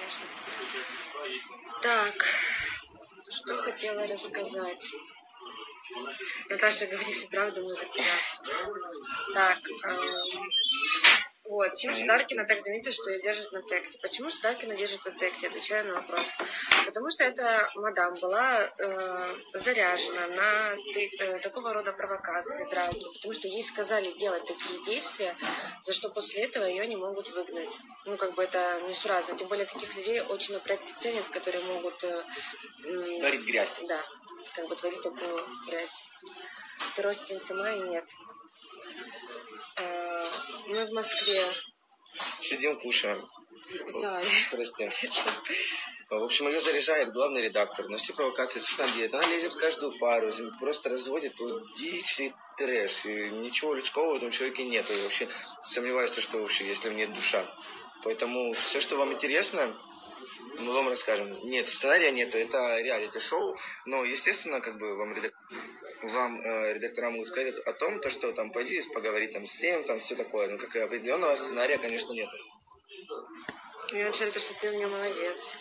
конечно. Так, что хотела рассказать. Наташа, говори всю правду, мы за тебя. Так, вот, чем Сударкина так заметила, что ее держат на проекте? Почему Сударкина держит на проекте? Отвечаю на вопрос. Потому что эта мадам была заряжена на такого рода провокации, драки. Потому что ей сказали делать такие действия, за что после этого ее не могут выгнать. Ну, как бы это несуразно. Тем более таких людей очень на проекте ценят, которые могут... творить грязь. Да, как бы творить такую грязь. Ты родственница Майи? Нет. Мы в Москве. Сидим, кушаем. Зай. Прости. В общем, ее заряжает главный редактор на все провокации, что она делает. Она лезет в каждую пару, просто разводит вот дичь и трэш. И ничего людского в этом человеке нет. И вообще сомневаюсь, что вообще, если в ней душа. Поэтому все, что вам интересно, мы вам расскажем. Нет, сценария нету, это реалити-шоу. Но, естественно, как бы вам редактора могут сказать о том, то, что там пойди поговорить там с тем, там все такое. Но как и определенного сценария, конечно, нет. Я вообще то, что ты у меня молодец.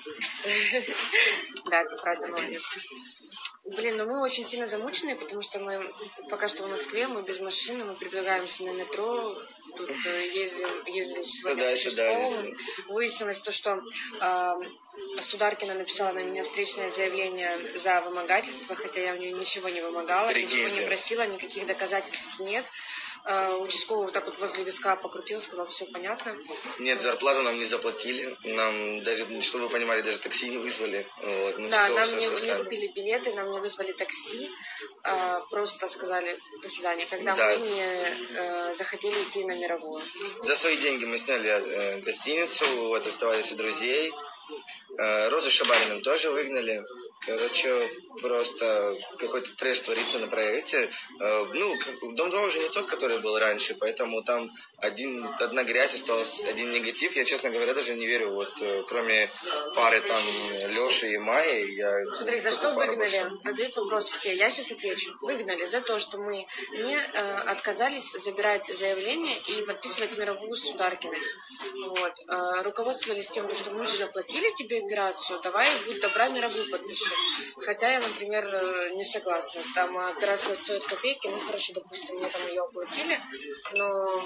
Да, ты правда молодец. Блин, ну мы очень сильно замучены, потому что мы пока что в Москве, мы без машины, мы передвигаемся на метро, тут ездили сегодня по Чисткову. Выяснилось то, что Сударкина написала на меня встречное заявление за вымогательство, хотя я у нее ничего не вымогала, ничего не просила, никаких доказательств нет. Участковый вот так вот возле виска покрутил, сказал, все понятно. Нет, зарплату нам не заплатили, нам даже, чтобы вы понимали, даже такси не вызвали. Вот, ну, да, все, нам все не купили билеты, нам не вызвали такси, просто сказали до свидания, когда да. мы не захотели идти на мировую. За свои деньги мы сняли гостиницу, вот, оставались у друзей. Розу Шабариным тоже выгнали. Короче, просто какой-то трэш творится на проекте. Ну, Дом-2 уже не тот, который был раньше, поэтому там одна грязь, осталась один негатив. Я, честно говоря, даже не верю, вот, кроме пары там Леши и Майи. Смотри, за что выгнали? Задают вопрос все. Я сейчас отвечу. Выгнали за то, что мы не отказались забирать заявление и подписывать мировую с Сударкиной. Вот. Руководствовались тем, что мы уже оплатили тебе операцию, давай, будь добра, мировую подпиши. Хотя я, например, не согласна. Там операция стоит копейки, ну хорошо, допустим, мне там ее оплатили, но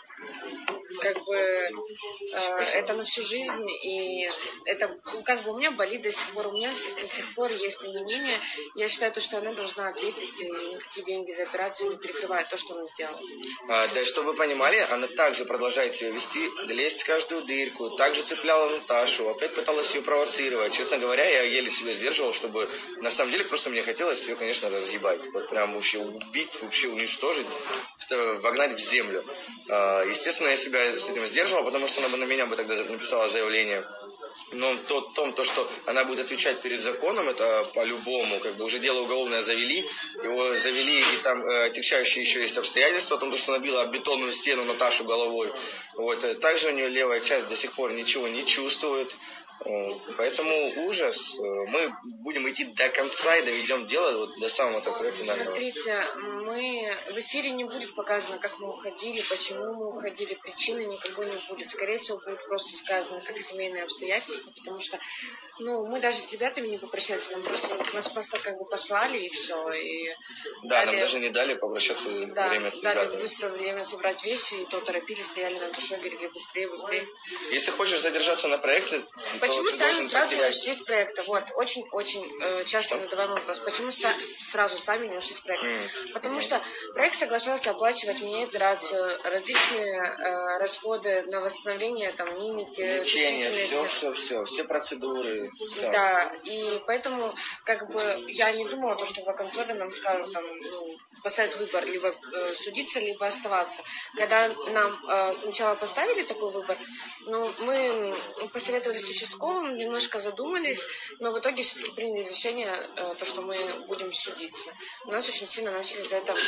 как бы это на всю жизнь, и это как бы у меня болит до сих пор, у меня до сих пор есть онемение. Я считаю, что она должна ответить, и никакие деньги за операцию не перекрывают то, что она сделала. Да, чтобы вы понимали, она также продолжает себя вести, лезть в каждую дырку, также цепляла Наташу, опять пыталась ее провоцировать. Честно говоря, я еле себя сдерживал, чтобы на самом деле просто мне хотелось ее, конечно, разъебать. Вот прям вообще убить, вообще уничтожить, вогнать в землю. Естественно, я себя с этим сдерживал, потому что она бы на меня бы тогда написала заявление. Но то, что она будет отвечать перед законом, это по-любому, как бы уже дело уголовное завели, и там отягчающие еще есть обстоятельства, о том, что она била об бетонную стену Наташу головой. Вот. Также у нее левая часть до сих пор ничего не чувствует. Поэтому ужас. Мы будем идти до конца и доведем дело вот до самого такого финального. Смотрите, в эфире не будет показано, как мы уходили, почему мы уходили, причины никакой не будет. Скорее всего, будет просто сказано, как семейные обстоятельства, потому что, мы даже с ребятами не попрощались, нас просто как бы послали и все. И да, нам даже не дали попрощаться время с ребятами. Дали быстро время собрать вещи, и то торопились, стояли на душе, говорили быстрее, быстрее. Если хочешь задержаться на проекте, почему сами сразу не ушли с проекта? Вот, очень часто задаваем вопрос. Почему сразу сами не ушли с проекта? Потому что проект соглашался оплачивать мне операцию, различные расходы на восстановление, там, мимики, лечение, все процедуры. Все. Да, и поэтому, как бы, я не думала, что в оконцове нам скажут, там, поставить выбор, либо судиться, либо оставаться. Когда нам сначала поставили такой выбор, мы посоветовались с участковым, немножко задумались, но в итоге все-таки приняли решение, то, что мы будем судиться. Нас очень сильно начали за это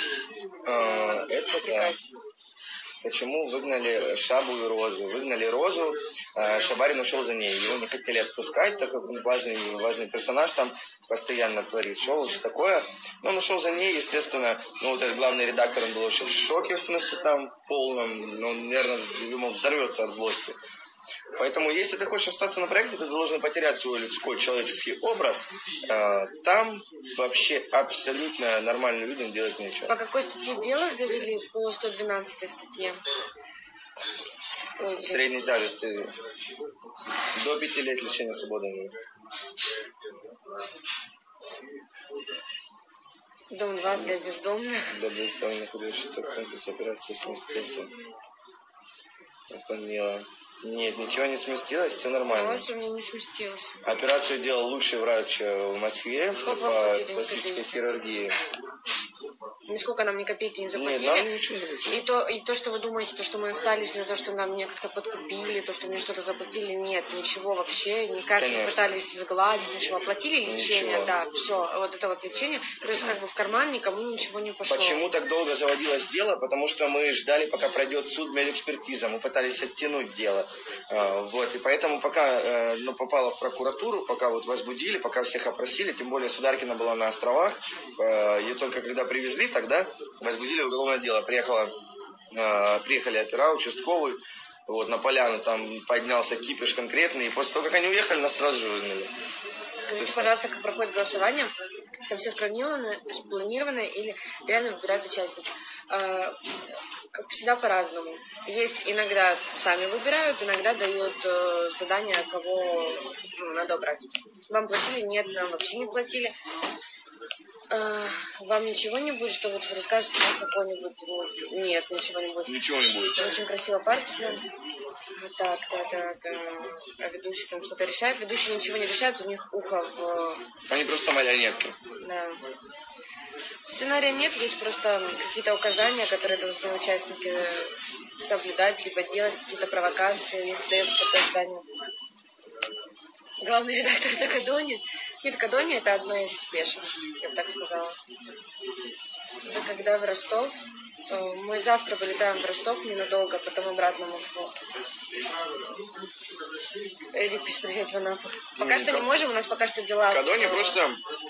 попрекать. Почему выгнали Шабу и Розу? Выгнали Розу, Шабарин ушел за ней. Его не хотели отпускать, так как он важный персонаж, там постоянно творит шоу, все такое. Но он ушел за ней, естественно. Вот этот главный редактор, он был вообще в шоке, в смысле там полном. Он, наверное, взорвется от злости. Поэтому, если ты хочешь остаться на проекте, ты должен потерять свой людской, человеческий образ. Там вообще абсолютно нормальным людям делать нечего. По какой статье дело завели? По 112 статье. Средней тяжести. До 5 лет лишения свободы. Дом 2 для бездомных. Для бездомных участок конкурс операции сместился. Я поняла. Нет, ничего не сместилось, все нормально. У вас у меня не сместилось. Операцию делал лучший врач в Москве по пластической хирургии. Нисколько нам ни копейки не заплатили. Нет, нам ничего не заплатили. И то, что вы думаете, то, что мы остались из-за того, что нам мне как-то подкупили, то, что мне что-то заплатили, нет, ничего вообще, никак Конечно. не пытались сгладить, ничего. Оплатили лечение, Ничего. да, все, вот это вот лечение, то есть как бы в карман никому ничего не пошло. Почему так долго заводилось дело? Потому что мы ждали, пока пройдет суд, медэкспертиза, мы пытались оттянуть дело. Вот, и поэтому пока попало в прокуратуру, пока вот возбудили, пока всех опросили, тем более Сударкина была на островах, ее только когда привезли, тогда возбудили уголовное дело. Приехали опера, участковый, вот, на поляну, там поднялся кипиш конкретный, и после того, как они уехали, нас сразу же выгнали. Скажите, пожалуйста, как проходит голосование? Там все спланировано или реально выбирают участников? Как всегда по-разному. Есть иногда сами выбирают, иногда дают задание, кого надо убрать. Вам платили? Нет, нам вообще не платили. Вам ничего не будет, что вот расскажете нам какой-нибудь... Нет, ничего не будет. Ничего не будет. Очень красиво парк все. Так. А ведущий там что-то решает. Ведущий ничего не решает, у них ухо в... Они просто марионетки. Да. Сценария нет, есть просто какие-то указания, которые должны участники соблюдать, либо делать какие-то провокации, если дается такое задание. Главный редактор это Кадони. Нет, Кадони это одна из бешеных, я бы так сказала. Это когда в Ростов. Мы завтра вылетаем в Ростов ненадолго, потом обратно в Москву. Эдик пишет приезжать в Анапу. Пока что не можем, у нас пока что дела. Кадони просто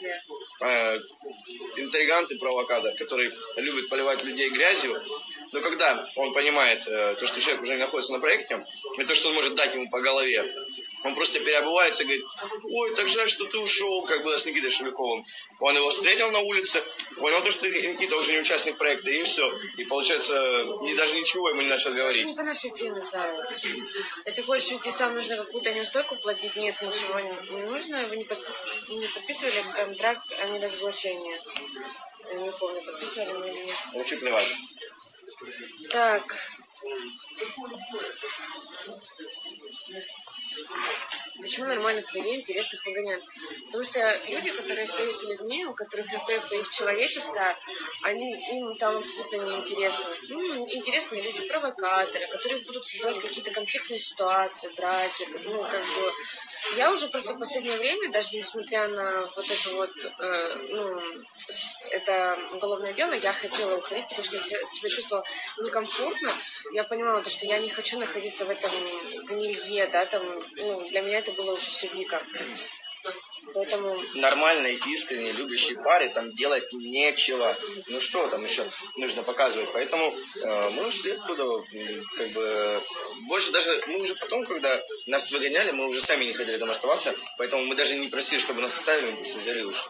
интригант и провокатор, который любит поливать людей грязью. Но когда он понимает, то, что человек уже не находится на проекте, и то, что он может дать ему по голове, он просто переобувается и говорит: ой, так жаль, что ты ушел, как было с Никитой Шевляковым. Он его встретил на улице, понял то, что Никита уже не участник проекта, и все. И получается, даже ничего ему не начал говорить. Это не по нашей теме, Зара. Если хочешь уйти сам, нужно какую-то неустойку платить. Нет, ничего не нужно. Вы не подписывали контракт о неразглашении. Я не помню, подписывали мы или нет. Вообще плевать. Так. Почему нормальных людей интересных выгоняют? Потому что люди, которые остаются людьми, у которых остается их человеческое, им там абсолютно неинтересны. Интересны люди, провокаторы, которые будут создавать какие-то конфликтные ситуации, драки. Я уже просто в последнее время, даже несмотря на вот это вот, это уголовное дело, я хотела уходить, потому что я себя чувствовала некомфортно. Я понимала, что я не хочу находиться в этом гнилье, да, там, для меня это было уже все дико. Поэтому... Нормальной, искренней, любящей паре там делать нечего. Ну что там еще нужно показывать? Поэтому мы ушли оттуда, как бы, больше даже, мы уже потом, когда нас выгоняли, мы уже сами не хотели там оставаться, поэтому мы даже не просили, чтобы нас оставили, мы просто взяли и ушли.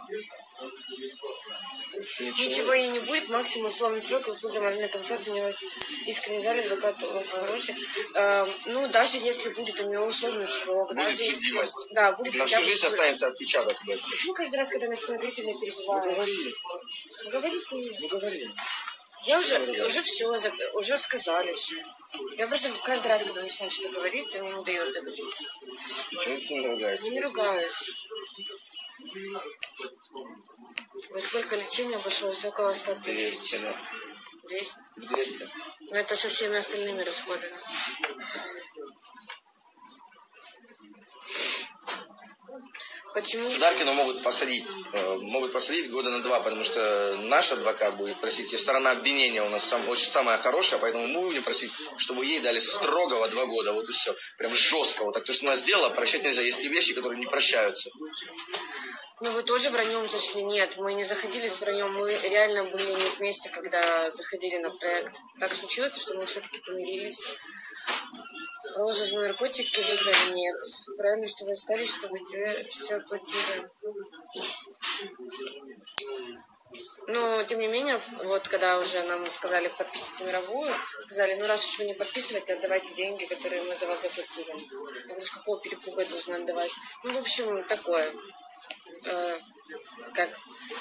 Ничего и не будет, максимум условный срок, вы будете моральной компенсации, мне вас искренне жаль, адвокат у вас хороший. Даже если будет у него условный срок, будет судимость. Да, будет. На всю жизнь останется отпечаток. Почему каждый раз, когда начну говорить, ты меня перебиваешь? Говори ты. Говори. Я уже все, уже сказали все. Я просто каждый раз, когда начинаю что-то говорить, ты мне не даешь договорить. Почему ты не ругаешься? Я не ругаюсь. Во сколько лечения обошлось? Около 100 тысяч. 200? 200. Но это со всеми остальными расходами. Почему? Сударкину могут посадить года на 2, потому что наш адвокат будет просить, и сторона обвинения у нас самая хорошая, поэтому мы будем просить, чтобы ей дали строгого 2 года, вот и все. Прям жесткого. Так то, что она сделала, прощать нельзя. Есть и вещи, которые не прощаются. Но вы тоже враньем зашли? Нет, мы не заходили с враньем, мы реально были не вместе, когда заходили на проект. Так случилось, что мы все-таки помирились. Розу за наркотики выдали? Нет. Правильно, что вы остались, чтобы тебе все оплатили. Но, тем не менее, вот когда уже нам сказали подписывать мировую, сказали, ну раз уж вы не подписываете, отдавайте деньги, которые мы за вас заплатили. Я говорю, с какого перепуга должны отдавать? Ну, в общем, такое. Как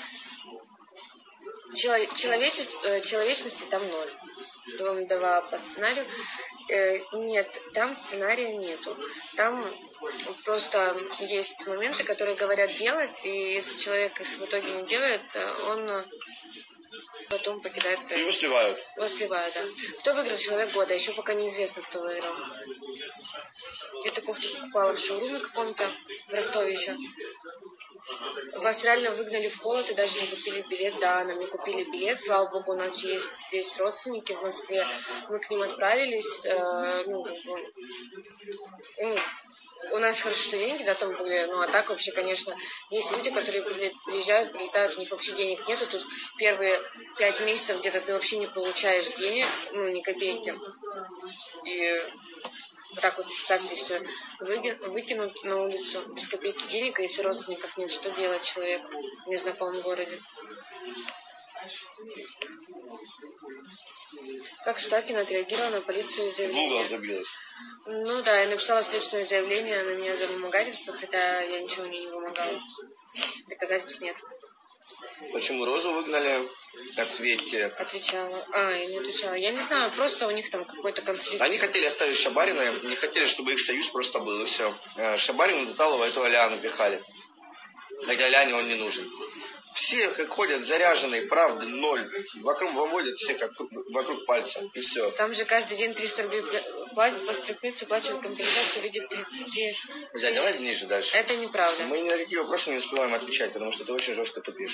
человечности там ноль. Дом 2 по сценарию. Нет, там сценария нету. Там просто есть моменты, которые говорят делать, и если человек их в итоге не делает, он потом покидает проект. Его сливают. Его сливают, да. Кто выиграл «Человек года»? Еще пока неизвестно, кто выиграл. Я такую покупала в шоуруме каком-то в Ростове еще. Вас реально выгнали в холод и даже не купили билет. Да, нам не купили билет. Слава богу, у нас есть здесь родственники в Москве. Мы к ним отправились. У нас хорошо, что деньги, да, там были. Ну, а так вообще, конечно, есть люди, которые приезжают, прилетают, у них вообще денег нету. Тут первые 5 месяцев где-то ты вообще не получаешь денег, ну, ни копейки. И так вот, представьте, все выкинут на улицу без копейки денег, а если родственников нет, что делать человеку в незнакомом городе? Как Судакина отреагировала на полицию и заявление? Google забилась. Ну да, я написала встречное заявление на меня за вымогательство, хотя я ничего мне не вымогала. Доказательств нет. Почему Розу выгнали? Ответьте. Отвечала. Я не отвечала. Я не знаю, просто у них там какой-то конфликт. Они хотели оставить Шабарина, не хотели, чтобы их союз просто был, и все. Шабарину, Деталова, этого Ляну пихали. Хотя Ляне он не нужен. Все как ходят заряженные, правда, ноль. Вокруг выводят все как вокруг пальца, и все. Там же каждый день 300 рублей платят, после 3 месяцев выплачивают компенсацию в виде 30. Зай, давай ниже дальше. Это неправда. Мы ни на какие вопросы не успеваем отвечать, потому что ты очень жестко тупишь.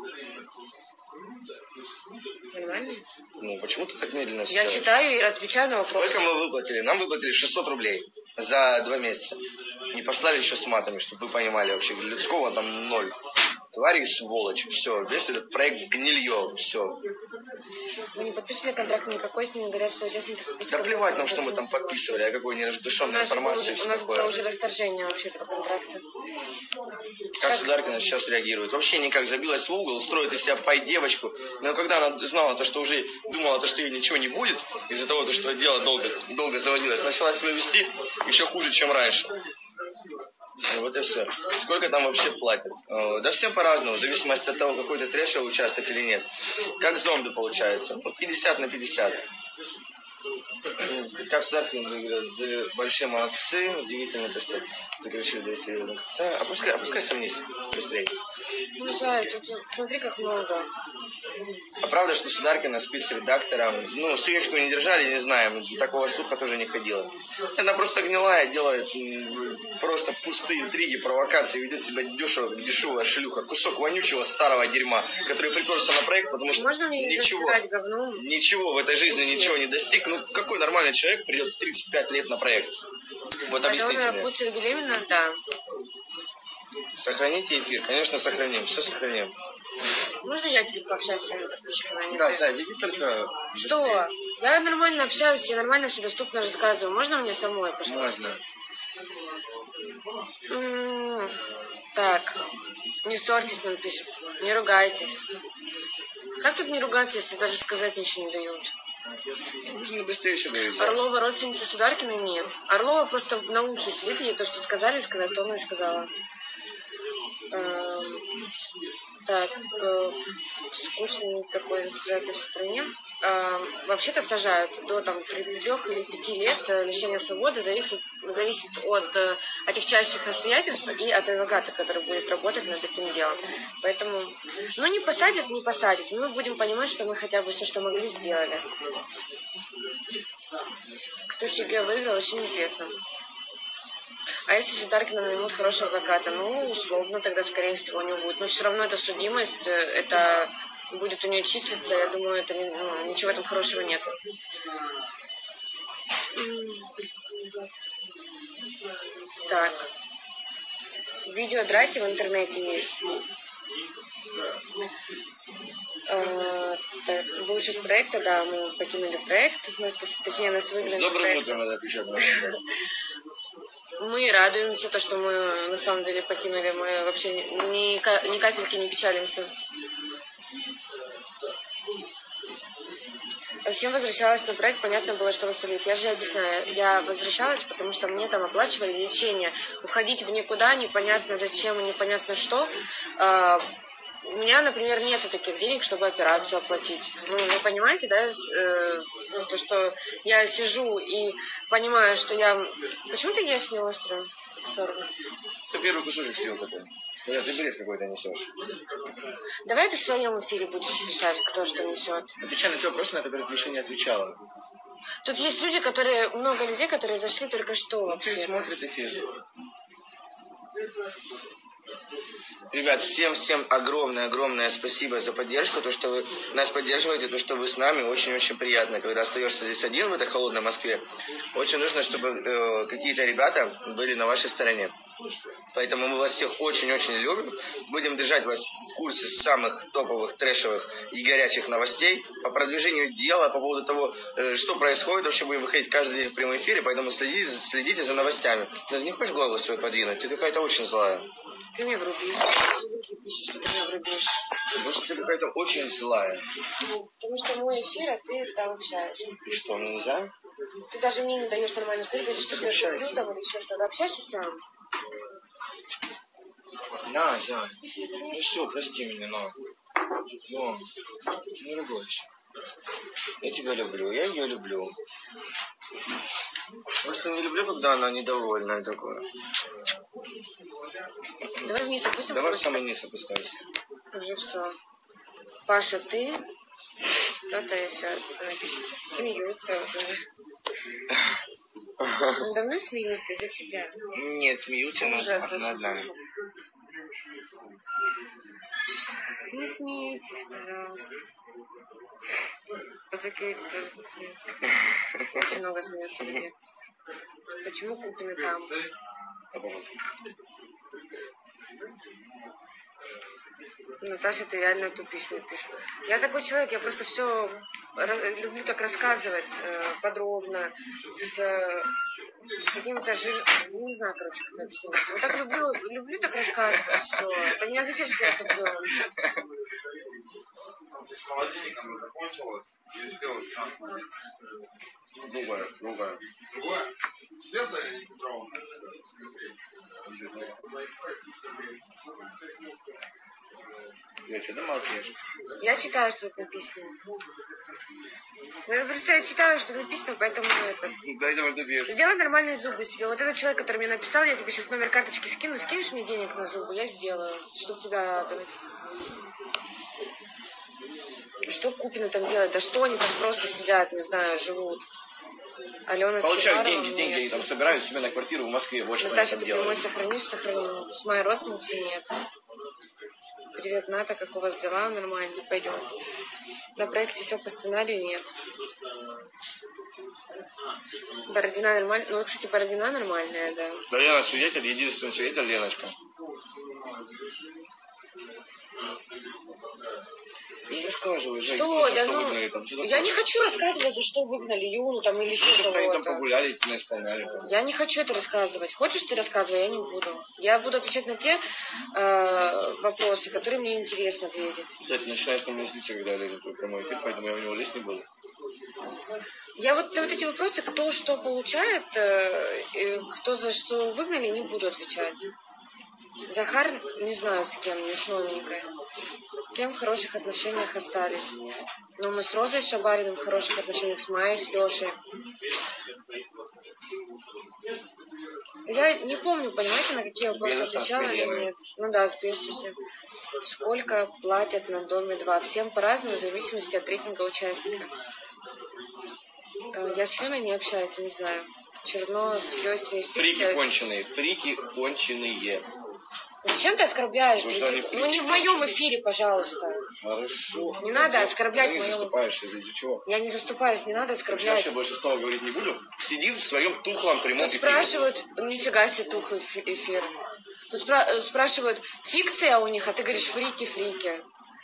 Нормально? Ну, почему ты так медленно Я читаю и отвечаю на вопросы. Сколько мы выплатили? Нам выплатили 600 рублей за 2 месяца. Не послали еще с матами, чтобы вы понимали вообще. Людского там 0. Твари и сволочи. Все. Весь этот проект гнилье. Все. Вы не подписывали контракт никакой, с ними говорят, что участники... Да плевать нам, что мы там подписывали, о какой неразглашенной информации. У нас было уже расторжение вообще этого контракта. Как Сударкина сейчас реагирует? Вообще никак. Забилась в угол, строит из себя пай-девочку. Но когда она знала, то, что уже думала, то, что ей ничего не будет, из-за того, что дело долго заводилось, начала себя вести еще хуже, чем раньше. Вот и все. Сколько там вообще платят? Да всем по-разному, в зависимости от того, какой-то трэшевый участок или нет. Как зомби получается. 50 на 50. Как Сударкин говорит, вы большие молодцы, удивительно то, что ты решили довести до конца. Опускайся вниз, быстрее. Ну, Зай, тут смотри, как много. А правда, что Сударкина спит с редактором? Ну, свечку не держали, не знаем. Такого слуха тоже не ходило. Она просто гнилая, делает просто пустые интриги, провокации, ведет себя дешево, как дешевая шлюха. Кусок вонючего старого дерьма, который приперся на проект, потому что можно мне ничего в этой жизни ничего не достиг. Ну, какой нормальный человек придет в 35 лет на проект? Вот объясните мне. Путин беременна, да. Сохраните эфир. Конечно, сохраним. Все сохраним. Можно я тебе пообщаюсь с твоими подписчиками? Да, Зай, веди только Что? быстрее. Я нормально общаюсь, я нормально все доступно рассказываю. Можно мне самой, пожалуйста? Можно. Так. Не ссорьтесь, нам пишет. Не ругайтесь. Как тут не ругаться, если даже сказать ничего не дают? Нужно быстрее еще говорить. Орлова родственница Сударкиной? Нет. Орлова просто на ухе сидит, ей то, что сказали сказать, то она и сказала. Так, скучный такой сажают в нашей стране. Вообще-то сажают до 3 или 5 лет лишения свободы, зависит от отягчающих обстоятельств и от адвоката, который будет работать над этим делом. Поэтому, не посадят. Мы будем понимать, что мы хотя бы все, что могли, сделали. Кто ЧГ выиграл, еще неизвестно. А если Сударкина наймут хорошего адвоката? Условно, тогда, скорее всего, не будет. Но все равно это судимость, это будет у нее числиться. Я думаю, это ничего в этом хорошего нет. Так. Видео драки в интернете есть. Вышли из проекта, да, мы покинули проект, точнее, нас выгнали из проекта. Мы радуемся, то, что мы на самом деле покинули, мы вообще ни капельки не печалимся. А зачем возвращалась на проект, понятно было, что вас салют. Я же объясняю, я возвращалась, потому что мне там оплачивали лечение. Уходить в никуда, непонятно зачем и непонятно что. У меня, например, нету таких денег, чтобы операцию оплатить. Ну, вы понимаете, да, то, что я сижу и понимаю, что я... Почему ты ешь не острую сторону? Ты первый кусочек съел такой. Ты бред какой-то несешь. Давай ты в своем эфире будешь решать, кто что несет. Отвечай на те вопросы, на которые ты еще не отвечала. Тут есть люди, много людей, которые зашли только что вообще. Ты смотрит эфир. Ребят, всем огромное спасибо за поддержку, то, что вы нас поддерживаете, то, что вы с нами, очень-очень приятно, когда остаешься здесь один в этой холодной Москве. Очень нужно, чтобы какие-то ребята были на вашей стороне. Поэтому мы вас всех очень-очень любим. Будем держать вас в курсе самых топовых, трэшевых и горячих новостей по продвижению дела, по поводу того, что происходит. Вообще будем выходить каждый день в прямой эфире, поэтому следите за новостями. Ты не хочешь голову свою подвинуть? Ты какая-то очень злая. Ты мне врубишь. Что ты мне врубишь? Потому что ты какая-то очень злая. Потому что мой эфир, а ты там общаешься. И что, мне нельзя? Ты даже мне не даешь нормально сказать, говоришь, что я люблю там или еще что-то. Общайся сам. На, Зай. Ну все, прости меня, но не ругайся. Я тебя люблю, я ее люблю. Просто не люблю, когда она недовольная такое. Давай вниз опустим. Давай в самый низ опускайся. Уже все. Паша, ты что-то еще смеются уже. Давно смеются из-за тебя? Нет, смеются над нами. Не смейтесь, пожалуйста. Позакройте, очень много смеются люди. Почему куплены там? Наташа, ты реально тупишь, мне пишешь. Я такой человек, я просто все люблю так рассказывать подробно, с какими-то не знаю, короче, как объяснить. Я так люблю так рассказывать все. Это не означает, что я туплю. С холодильником закончилось, и успела красная. Другая. Другая? Светлая или браунная? Я что, дома пьешь? Я читаю, что тут написано. Я просто читаю, что написано, поэтому это... Поэтому ты пьешь. Сделай нормальные зубы себе. Вот этот человек, который мне написал, я тебе сейчас номер карточки скину. Скинешь мне денег на зубы, я сделаю, чтобы тебя давать. Что Купина там делает? Да что они там просто сидят, не знаю, живут. Алена получают деньги, они там собирают себе на квартиру в Москве. Больше Наташа, ты прямой сохранишь? Сохраню. С моей родственницей нет. Привет, Ната, как у вас дела? Нормально, пойдем. На проекте все по сценарию нет. Бородина нормальная. Ну, кстати, Бородина нормальная, да. Да, Лена свидетель, единственный свидетель Леночка. Не рассказывай, что, да ну, я не хочу рассказывать, за что выгнали Юну там или еще кого-то. Они там погуляли, исполняли. Я не хочу это рассказывать. Хочешь ты рассказывай, я не буду. Я буду отвечать на те вопросы, которые мне интересно ответить. Кстати, начинаешь на меня злиться, когда я лезу в прямой эфир, поэтому я в него лезть не буду. Я вот на вот эти вопросы, кто что получает, кто за что выгнали, не буду отвечать. Захар, не знаю с кем, не с новенькой. Кем в хороших отношениях остались. Но мы с Розой Шабариным в хороших отношениях, с Майей, с Лешей. Я не помню, понимаете, на какие вопросы отвечала или нет. Ну да, с Бесусом. Сколько платят на Доме 2? Всем по-разному, в зависимости от рейтинга участника. Я с Юной не общаюсь, не знаю. Черно с Йосей. Фрики конченые. Зачем ты оскорбляешь? Ну не в моем эфире, пожалуйста. Хорошо. Не надо оскорблять моего... Ты не заступаешься из-за чего? Я не заступаюсь, не надо оскорблять. Я вообще больше слова говорить не буду. Сиди в своем тухлом прямом эфире. Спрашивают, нифига себе тухлый эфир. Тут спрашивают, фикция у них, а ты говоришь фрики.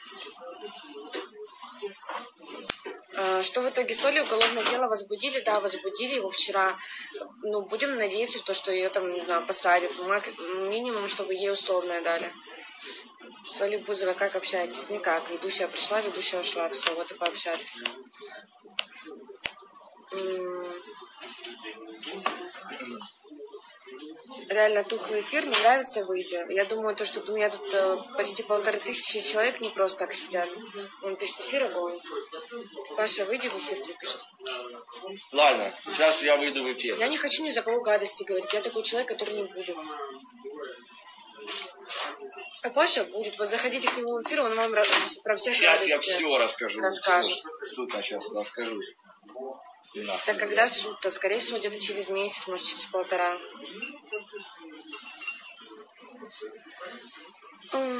Что в итоге с Олей? Уголовное дело возбудили? Да, возбудили его вчера. Ну, будем надеяться, что ее там, не знаю, посадят. Минимум, чтобы ей условное дали. С Олей Бузовой как общаетесь? Никак. Ведущая пришла, ведущая ушла. Все, вот и пообщались. Реально тухлый эфир, не нравится, выйди. Я думаю, то, что у меня тут почти 1500 человек не просто так сидят. Он пишет, эфир огонь. Паша, выйди в эфир, тебе пишет. Ладно, сейчас я выйду в эфир. Я не хочу ни за кого гадости говорить. Я такой человек, который не будет. А Паша будет. Вот заходите к нему в эфир, он вам про всех сейчас гадости я все расскажу. расскажет. Сука, сейчас расскажу. Так когда суд-то? Скорее всего, где-то через месяц, может, через 1,5. Ой.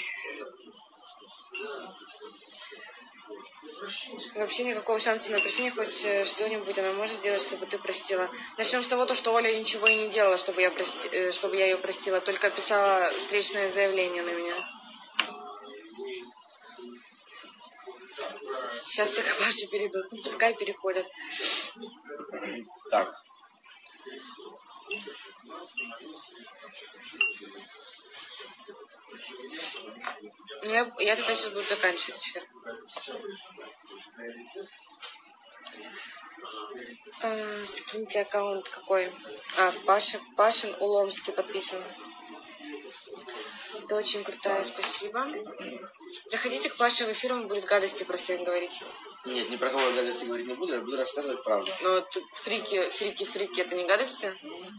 Вообще никакого шанса на прощение, хоть что-нибудь она может сделать, чтобы ты простила. Начнем с того, что Оля ничего и не делала, чтобы я ее простила, только писала встречное заявление на меня. Сейчас все к Паше перейдут, пускай переходят. Так. Я тогда сейчас буду заканчивать эфир. Скиньте аккаунт какой. Пашин Уломский подписан. Ты очень крутая, спасибо. Заходите к Паше в эфир, он будет гадости про всех говорить. Нет, ни про кого я гадости говорить не буду, я буду рассказывать правду. Но вот фрики, это не гадости?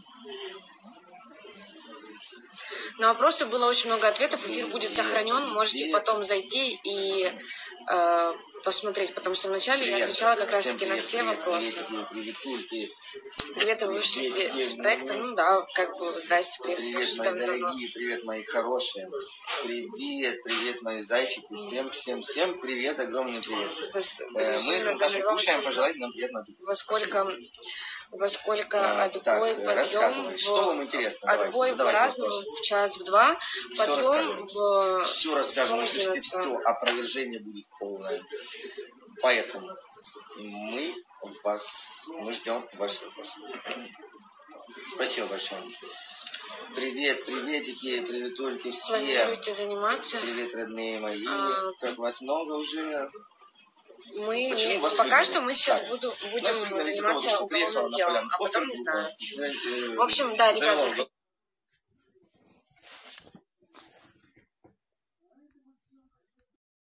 На вопросы было очень много ответов, эфир будет сохранен, можете потом зайти и посмотреть, потому что вначале я отвечала как раз-таки на все вопросы. Привет, вы вышли из проекта, ну да, как бы, здрасте, привет, мои дорогие, привет, мои хорошие, привет, мои зайчики, всем привет, огромный привет. Мы с Наташей кушаем, пожелайте нам приятного аппетита. Во сколько отбой, подъем, что вам интересно? отбой по-разному, в час, в 2, подъем в... Все расскажем, услышите все, опровержение будет полное. Поэтому мы ждем ваши вопросы. Спасибо большое. Привет, приветики, приветульки все. Планируете заниматься? Привет, родные мои. Как вас много уже? Пока что мы сейчас будем заниматься уголовным делом, а потом не знаю. В общем, да, ребята,